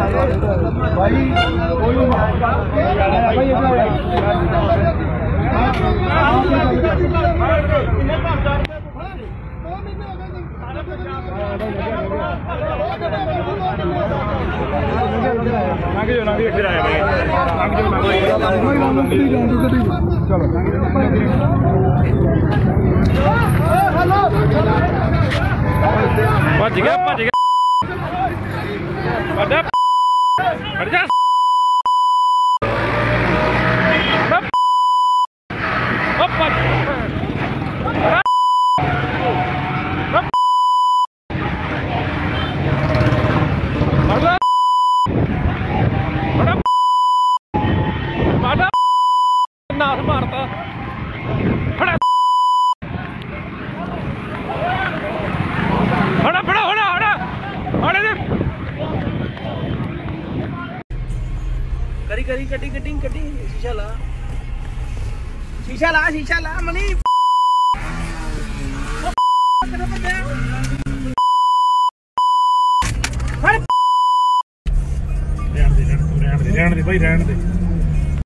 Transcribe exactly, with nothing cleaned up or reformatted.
ਭੱਜ ਗਿਆ ਭੱਜ ਗਿਆ ਵੱਡਾ ਹਟ ਜਾ ਨਾਸ ਮਾਰਤਾ ਫੜਾ ਫੜਾ ਫੜਾ ਹੋਣਾ ਹੋਣਾ ਹੋਣੇ ਦੇ ਕਰੀ ਕਰੀ ਕੱਢੀ ਕੱਢੀ ਕੱਢੀ ਸ਼ੀਸ਼ਾ ਲਾ ਸ਼ੀਸ਼ਾ ਲਾ ਸ਼ੀਸ਼ਾ ਲਾ ਮਨੀ ਰਹਿਣ ਦੇ ਰਹਿਣ ਦੇ ਭਾਈ ਰਹਿਣ ਦੇ